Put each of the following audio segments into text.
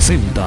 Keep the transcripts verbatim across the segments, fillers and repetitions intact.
presenta.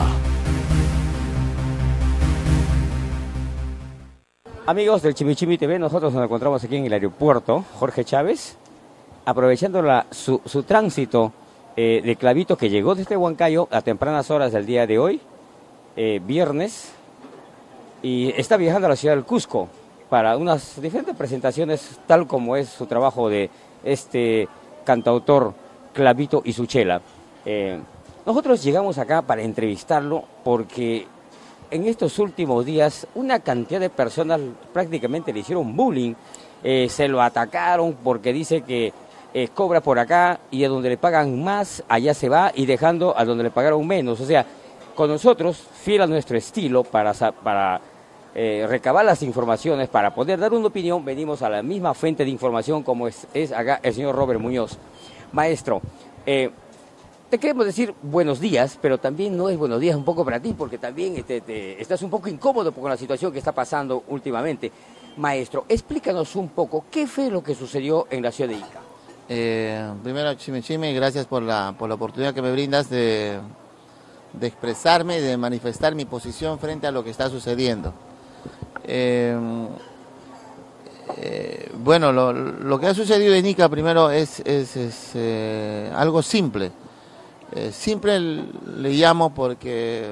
Amigos del Chimichimi T V, nosotros nos encontramos aquí en el aeropuerto Jorge Chávez, aprovechando la, su, su tránsito eh, de Clavito, que llegó desde Huancayo a tempranas horas del día de hoy, eh, viernes, y está viajando a la ciudad del Cusco para unas diferentes presentaciones, tal como es su trabajo de este cantautor Clavito y su chela. Eh, nosotros llegamos acá para entrevistarlo porque en estos últimos días una cantidad de personas prácticamente le hicieron bullying, eh, se lo atacaron porque dice que eh, cobra por acá y a donde le pagan más, allá se va, y dejando a donde le pagaron menos. O sea, con nosotros, fiel a nuestro estilo, para, para eh, recabar las informaciones, para poder dar una opinión, venimos a la misma fuente de información como es, es acá el señor Robert Muñoz. Maestro, eh, te queremos decir buenos días, pero también no es buenos días un poco para ti, porque también te, te, estás un poco incómodo con la situación que está pasando últimamente. Maestro, explícanos un poco, ¿qué fue lo que sucedió en la ciudad de Ica? Eh, primero, Chimichimi, gracias por la, por la oportunidad que me brindas de, de expresarme y de manifestar mi posición frente a lo que está sucediendo. Eh, eh, bueno, lo, lo que ha sucedido en Ica primero es, es, es eh, algo simple. Eh, siempre le llamo porque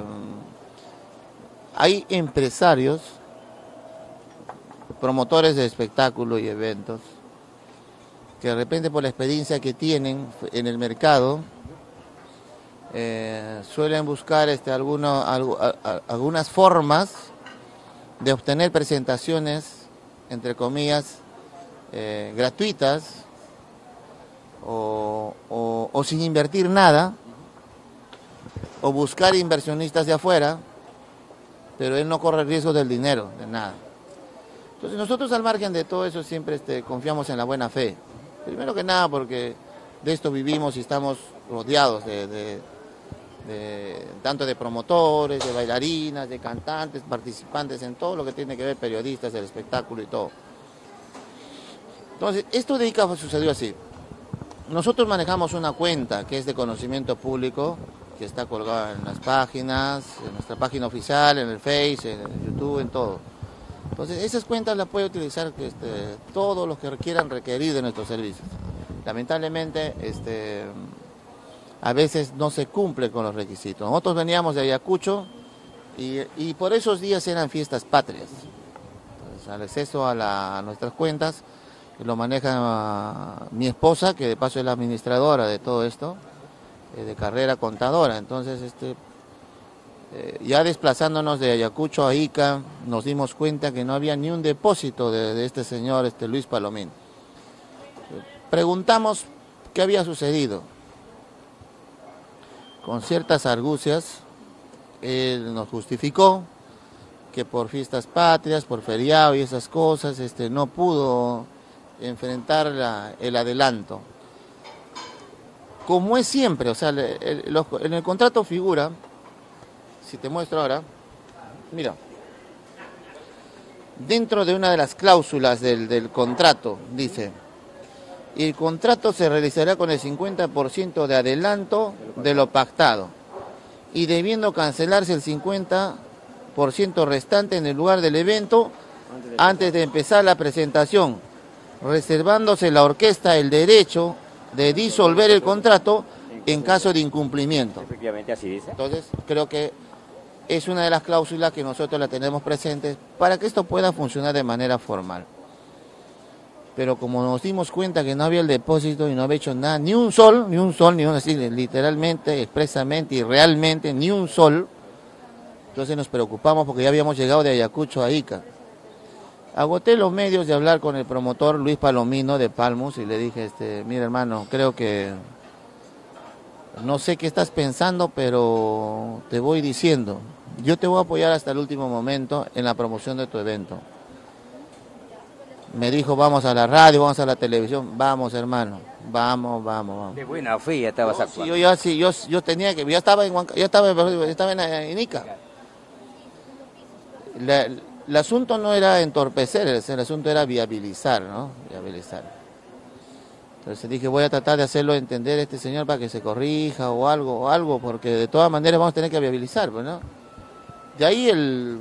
hay empresarios, promotores de espectáculos y eventos, que de repente por la experiencia que tienen en el mercado, eh, suelen buscar este, alguno, algo, a, a, algunas formas de obtener presentaciones, entre comillas, eh, gratuitas o, o, o sin invertir nada, o buscar inversionistas de afuera, pero él no corre el riesgo del dinero, de nada. Entonces nosotros, al margen de todo eso, siempre este, confiamos en la buena fe. Primero que nada porque de esto vivimos y estamos rodeados de, de, de tanto de promotores, de bailarinas, de cantantes, participantes en todo lo que tiene que ver, periodistas del espectáculo y todo. Entonces, esto de Ica sucedió así. Nosotros manejamos una cuenta que es de conocimiento público, que está colgada en las páginas, en nuestra página oficial, en el Face, en el YouTube, en todo. Entonces, esas cuentas las puede utilizar este, todos los que quieran requerir de nuestros servicios. Lamentablemente, este, a veces no se cumple con los requisitos. Nosotros veníamos de Ayacucho y, y por esos días eran fiestas patrias. Entonces, al acceso a, la, a nuestras cuentas, lo maneja mi esposa, que de paso es la administradora de todo esto, de carrera contadora. Entonces, este, eh, ya desplazándonos de Ayacucho a Ica, nos dimos cuenta que no había ni un depósito de, de este señor, este Luis Palomín. Preguntamos qué había sucedido. Con ciertas argucias, él nos justificó que por fiestas patrias, por feriado y esas cosas, este, no pudo enfrentar la, el adelanto. Como es siempre, o sea, el, el, los, en el contrato figura, si te muestro ahora, mira, dentro de una de las cláusulas del, del contrato, dice, el contrato se realizará con el cincuenta por ciento de adelanto de lo pactado y debiendo cancelarse el cincuenta por ciento restante en el lugar del evento antes de empezar la presentación, reservándose la orquesta el derecho de disolver el contrato en caso de incumplimiento. Efectivamente, así dice. Entonces, creo que es una de las cláusulas que nosotros la tenemos presentes para que esto pueda funcionar de manera formal. Pero como nos dimos cuenta que no había el depósito y no había hecho nada, ni un sol, ni un sol, ni un así, literalmente, expresamente y realmente, ni un sol, entonces nos preocupamos porque ya habíamos llegado de Ayacucho a Ica. Agoté los medios de hablar con el promotor Luis Palomino de Palmus y le dije, este, mira hermano, creo que no sé qué estás pensando, pero te voy diciendo, yo te voy a apoyar hasta el último momento en la promoción de tu evento. Me dijo, vamos a la radio, vamos a la televisión, vamos hermano, vamos, vamos, vamos. De buena fe ya estabas no, actuando. Sí, yo ya sí, yo, yo tenía que, ya estaba en Huanca, ya estaba, ya estaba en, en Ica. La, El asunto no era entorpecer, el asunto era viabilizar, ¿no? Viabilizar. Entonces dije, voy a tratar de hacerlo entender a este señor para que se corrija o algo, o algo, porque de todas maneras vamos a tener que viabilizar, pues, ¿no? De ahí él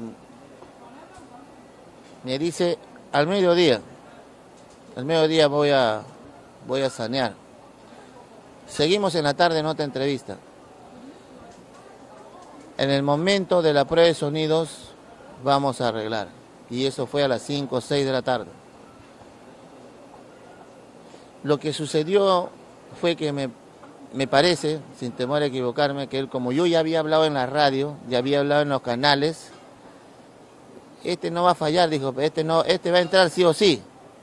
me dice, al mediodía, al mediodía voy a, voy a sanear. Seguimos en la tarde en otra entrevista. En el momento de la prueba de sonidos vamos a arreglar. Y eso fue a las cinco o seis de la tarde. Lo que sucedió fue que me, me parece, sin temor a equivocarme, que él, como yo ya había hablado en la radio, ya había hablado en los canales, este no va a fallar, dijo, este, no, este va a entrar sí o sí.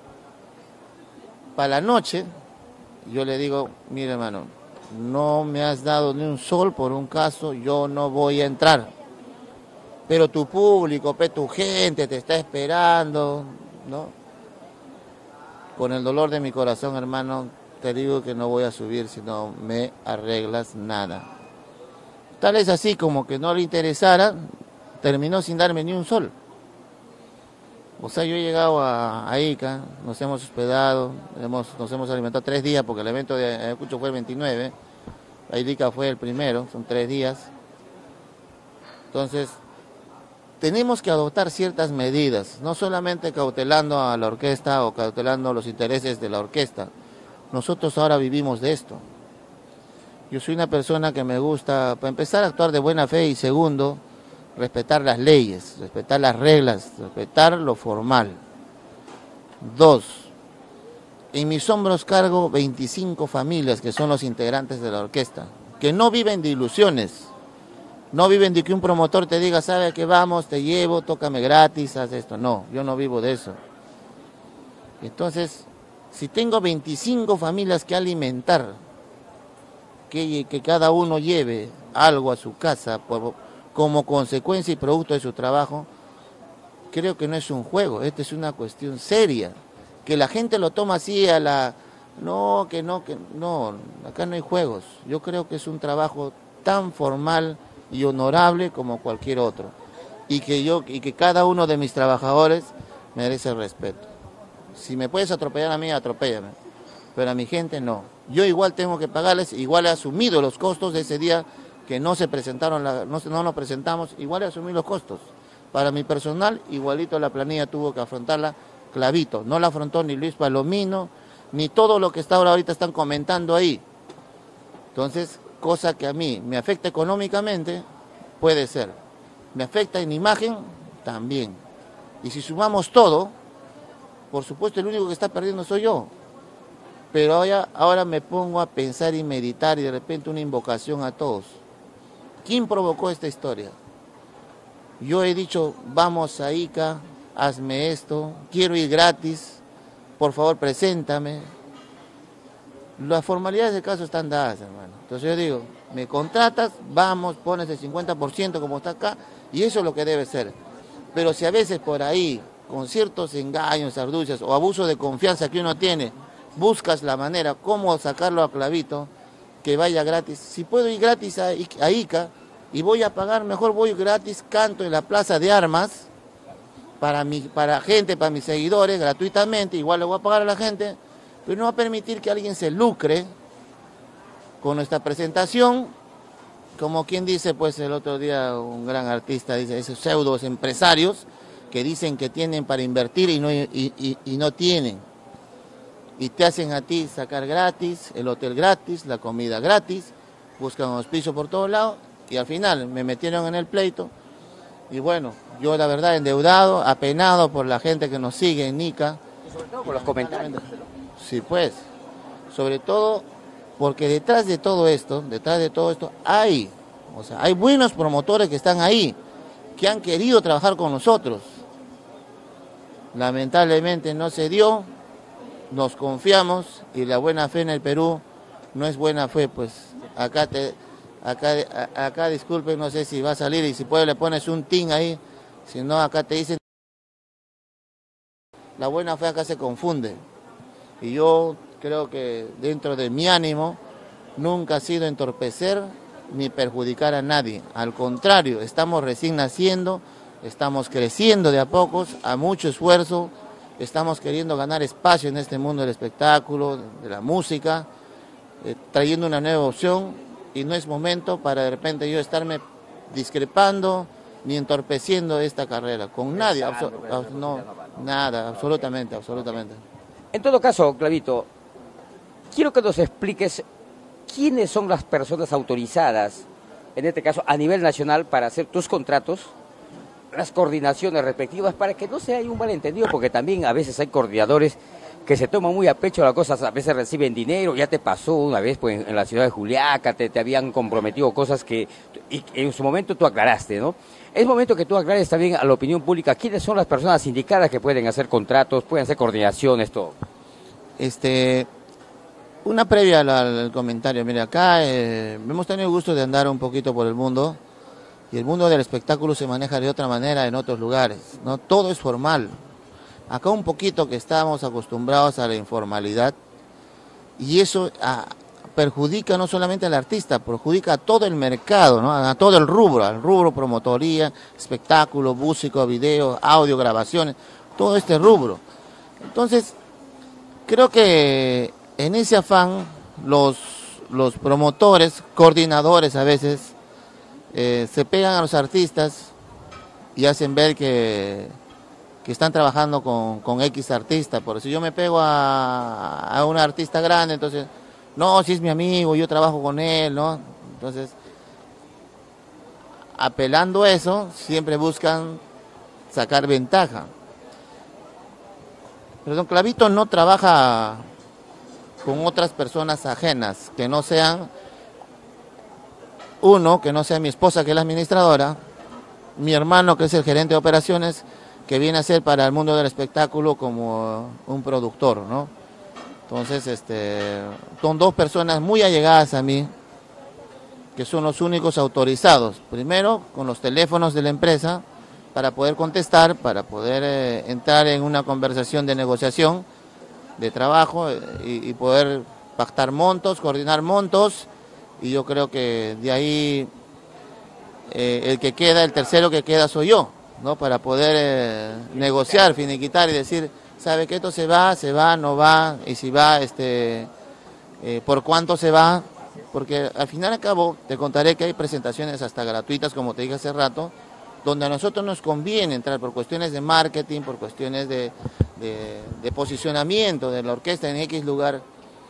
Para la noche, yo le digo, mire hermano, no me has dado ni un sol por un caso, yo no voy a entrar. Pero tu público, tu gente te está esperando, ¿no? Con el dolor de mi corazón, hermano, te digo que no voy a subir si no me arreglas nada. Tal es así como que no le interesara, terminó sin darme ni un sol. O sea, yo he llegado a, a Ica, nos hemos hospedado, hemos, nos hemos alimentado tres días, porque el evento de Ayacucho fue el veintinueve, a Ica fue el primero, son tres días. Entonces, tenemos que adoptar ciertas medidas, no solamente cautelando a la orquesta o cautelando los intereses de la orquesta. Nosotros ahora vivimos de esto. Yo soy una persona que me gusta, para empezar, a actuar de buena fe y segundo, respetar las leyes, respetar las reglas, respetar lo formal. Dos, en mis hombros cargo veinticinco familias que son los integrantes de la orquesta, que no viven de ilusiones. No viven de que un promotor te diga, sabe que vamos, te llevo, tócame gratis, haz esto. No, yo no vivo de eso. Entonces, si tengo veinticinco familias que alimentar, que, que cada uno lleve algo a su casa por, como consecuencia y producto de su trabajo, creo que no es un juego, esta es una cuestión seria. Que la gente lo toma así a la... No, que no, que no, acá no hay juegos. Yo creo que es un trabajo tan formal y honorable como cualquier otro, y que yo y que cada uno de mis trabajadores merece respeto. Si me puedes atropellar a mí, atropéllame, pero a mi gente no. Yo igual tengo que pagarles, igual he asumido los costos de ese día que no se presentaron, la, no, no nos presentamos, igual he asumido los costos. Para mi personal, igualito la planilla tuvo que afrontarla Clavito, no la afrontó ni Luis Palomino, ni todo lo que está ahora ahorita están comentando ahí. Entonces, cosa que a mí me afecta económicamente, puede ser. Me afecta en imagen, también. Y si sumamos todo, por supuesto el único que está perdiendo soy yo. Pero ahora, ahora me pongo a pensar y meditar y de repente una invocación a todos. ¿Quién provocó esta historia? Yo he dicho, vamos a Ica, hazme esto, quiero ir gratis, por favor preséntame. Las formalidades del caso están dadas, hermano. Entonces yo digo, me contratas, vamos, pones el cincuenta por ciento como está acá, y eso es lo que debe ser. Pero si a veces por ahí, con ciertos engaños, arducias o abuso de confianza que uno tiene, buscas la manera cómo sacarlo a Clavito, que vaya gratis. Si puedo ir gratis a, a Ica y voy a pagar, mejor voy gratis, canto en la Plaza de Armas, para mi, para gente, para mis seguidores, gratuitamente, igual le voy a pagar a la gente, pero no va a permitir que alguien se lucre con nuestra presentación, como quien dice, pues el otro día un gran artista dice, esos pseudos empresarios que dicen que tienen para invertir y no, y, y, y no tienen, y te hacen a ti sacar gratis, el hotel gratis, la comida gratis, buscan auspicio por todos lados, y al final me metieron en el pleito, y bueno, yo la verdad endeudado, apenado por la gente que nos sigue en Ica. Y sobre todo por los comentarios. Sí, pues, sobre todo porque detrás de todo esto, detrás de todo esto hay, o sea, hay buenos promotores que están ahí, que han querido trabajar con nosotros. Lamentablemente no se dio, nos confiamos y la buena fe en el Perú no es buena fe, pues acá te, acá, acá disculpen, no sé si va a salir y si puede le pones un tin ahí, si no acá te dicen, la buena fe acá se confunde. Y yo creo que dentro de mi ánimo nunca ha sido entorpecer ni perjudicar a nadie. Al contrario, estamos recién naciendo, estamos creciendo de a pocos, a mucho esfuerzo, estamos queriendo ganar espacio en este mundo del espectáculo, de la música, eh, trayendo una nueva opción, y no es momento para de repente yo estarme discrepando ni entorpeciendo esta carrera, con nadie, abso no, nada, absolutamente, absolutamente. En todo caso, Clavito, quiero que nos expliques quiénes son las personas autorizadas, en este caso a nivel nacional, para hacer tus contratos, las coordinaciones respectivas, para que no sea ahí un malentendido, porque también a veces hay coordinadores que se toman muy a pecho las cosas, a veces reciben dinero. Ya te pasó una vez pues en la ciudad de Juliaca, te, te habían comprometido cosas que y, en su momento tú aclaraste, ¿no? Es momento que tú aclares también a la opinión pública quiénes son las personas indicadas que pueden hacer contratos, pueden hacer coordinaciones, todo. Este, una previa al, al comentario, mire, acá eh, hemos tenido el gusto de andar un poquito por el mundo, y el mundo del espectáculo se maneja de otra manera en otros lugares, ¿no? Todo es formal. Acá un poquito que estamos acostumbrados a la informalidad, y eso a, perjudica no solamente al artista, perjudica a todo el mercado, ¿no? A todo el rubro, al rubro promotoría, espectáculo, músico, video, audio, grabaciones, todo este rubro. Entonces, creo que en ese afán los, los promotores, coordinadores a veces, eh, se pegan a los artistas y hacen ver que, que están trabajando con, con X artista. Por si yo me pego a, a un artista grande, entonces, no, si es mi amigo, yo trabajo con él, ¿no? Entonces, apelando a eso, siempre buscan sacar ventaja. Pero don Clavito no trabaja con otras personas ajenas, que no sean, uno, que no sea mi esposa, que es la administradora, mi hermano, que es el gerente de operaciones, que viene a ser para el mundo del espectáculo como un productor, ¿no? Entonces, este, son dos personas muy allegadas a mí, que son los únicos autorizados, primero con los teléfonos de la empresa, para poder contestar, para poder eh, entrar en una conversación de negociación, de trabajo, eh, y, y poder pactar montos, coordinar montos, y yo creo que de ahí eh, el que queda, el tercero que queda soy yo, ¿no? Para poder eh, negociar, finiquitar y decir, sabe que esto se va, se va, no va, y si va, este, eh, por cuánto se va, porque al final y al cabo te contaré que hay presentaciones hasta gratuitas, como te dije hace rato, donde a nosotros nos conviene entrar por cuestiones de marketing, por cuestiones de, de, de posicionamiento de la orquesta en X lugar.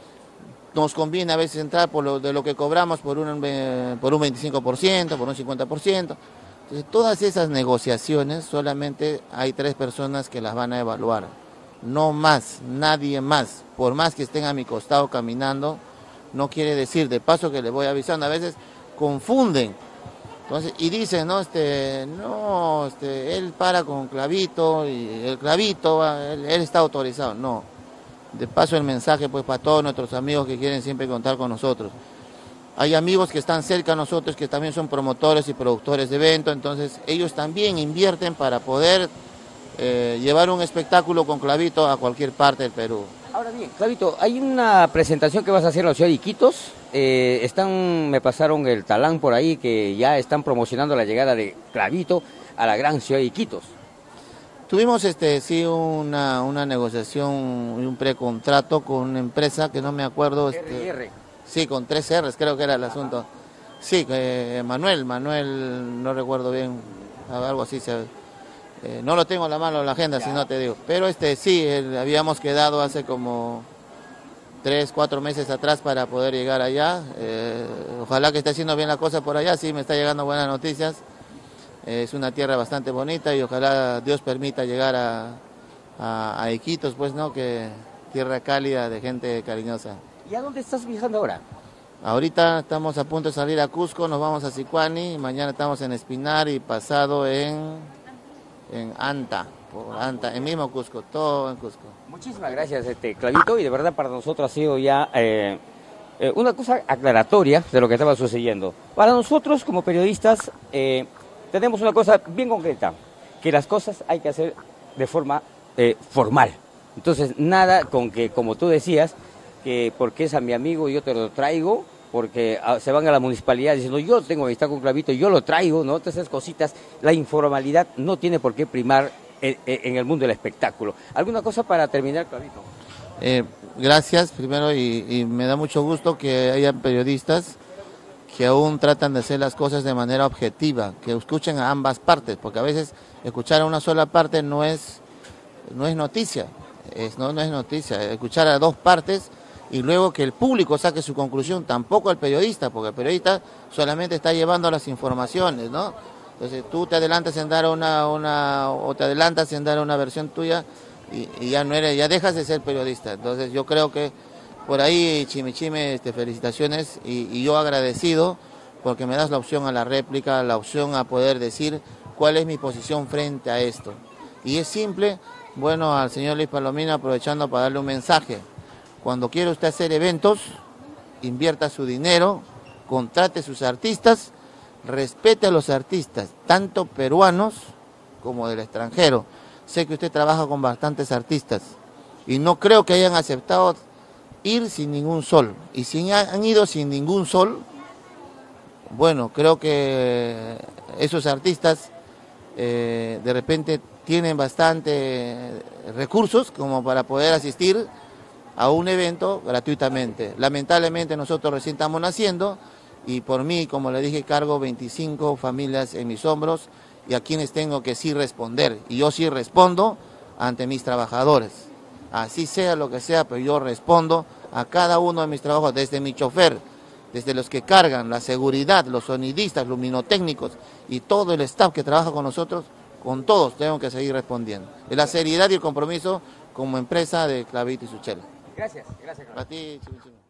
Nos conviene a veces entrar por lo, de lo que cobramos por un, eh, por un veinticinco por ciento, por un cincuenta por ciento. Entonces, todas esas negociaciones solamente hay tres personas que las van a evaluar. No más, nadie más. Por más que estén a mi costado caminando, no quiere decir, de paso que les voy avisando, a veces confunden. Entonces, y dicen, no, este, no, este, él para con Clavito, y el Clavito, él, él está autorizado. No. De paso el mensaje pues para todos nuestros amigos que quieren siempre contar con nosotros. Hay amigos que están cerca a nosotros que también son promotores y productores de eventos, entonces ellos también invierten para poder eh, llevar un espectáculo con Clavito a cualquier parte del Perú. Ahora bien, Clavito, hay una presentación que vas a hacer en la ciudad de Iquitos. Eh, están, me pasaron el talán por ahí, que ya están promocionando la llegada de Clavito a la gran ciudad de Iquitos. Tuvimos este sí una, una negociación y un precontrato con una empresa que no me acuerdo. Este, R R. Sí, con tres R's creo que era el asunto. Sí, eh, Manuel, Manuel, no recuerdo bien, algo así. Se, eh, no lo tengo en la mano en la agenda, ya. Si no te digo. Pero este sí, el, habíamos quedado hace como tres, cuatro meses atrás para poder llegar allá. Eh, ojalá que esté haciendo bien la cosa por allá, sí, me está llegando buenas noticias. Es una tierra bastante bonita y ojalá Dios permita llegar a, a, a Iquitos, pues, ¿no? Que tierra cálida de gente cariñosa. ¿Y a dónde estás viajando ahora? Ahorita estamos a punto de salir a Cusco, nos vamos a Sicuani, mañana estamos en Espinar y pasado en, en Anta, por Anta, en mismo Cusco, todo en Cusco. Muchísimas gracias, este Clavito, y de verdad para nosotros ha sido ya eh, eh, una cosa aclaratoria de lo que estaba sucediendo. Para nosotros como periodistas, eh, tenemos una cosa bien concreta, que las cosas hay que hacer de forma eh, formal. Entonces, nada con que, como tú decías, que porque es a mi amigo yo te lo traigo, porque a, se van a la municipalidad diciendo yo tengo amistad con Clavito, yo lo traigo, ¿no? Todas esas cositas, la informalidad no tiene por qué primar en, en el mundo del espectáculo. ¿Alguna cosa para terminar, Clavito? Eh, gracias primero y, y me da mucho gusto que haya periodistas que aún tratan de hacer las cosas de manera objetiva, que escuchen a ambas partes, porque a veces escuchar a una sola parte no es, no es noticia, es, no, no es noticia, escuchar a dos partes y luego que el público saque su conclusión, tampoco el periodista, porque el periodista solamente está llevando las informaciones, ¿no? Entonces tú te adelantas en dar una, una o te adelantas en dar una versión tuya y, y ya no eres, ya dejas de ser periodista. Entonces yo creo que por ahí, Chimichime, este, felicitaciones y, y yo agradecido porque me das la opción a la réplica, la opción a poder decir cuál es mi posición frente a esto. Y es simple, bueno, al señor Luis Palomino aprovechando para darle un mensaje. Cuando quiera usted hacer eventos, invierta su dinero, contrate sus artistas, respete a los artistas, tanto peruanos como del extranjero. Sé que usted trabaja con bastantes artistas y no creo que hayan aceptado ir sin ningún sol, y si han ido sin ningún sol, bueno, creo que esos artistas eh, de repente tienen bastante recursos como para poder asistir a un evento gratuitamente. Lamentablemente nosotros recién estamos naciendo y por mí, como le dije, cargo veinticinco familias en mis hombros y a quienes tengo que sí responder, y yo sí respondo ante mis trabajadores. Así sea lo que sea, pero yo respondo a cada uno de mis trabajos, desde mi chofer, desde los que cargan, la seguridad, los sonidistas, luminotécnicos y todo el staff que trabaja con nosotros, con todos tengo que seguir respondiendo. Es la seriedad y el compromiso como empresa de Clavito y Suchela. Gracias, gracias. A ti, Chimichime.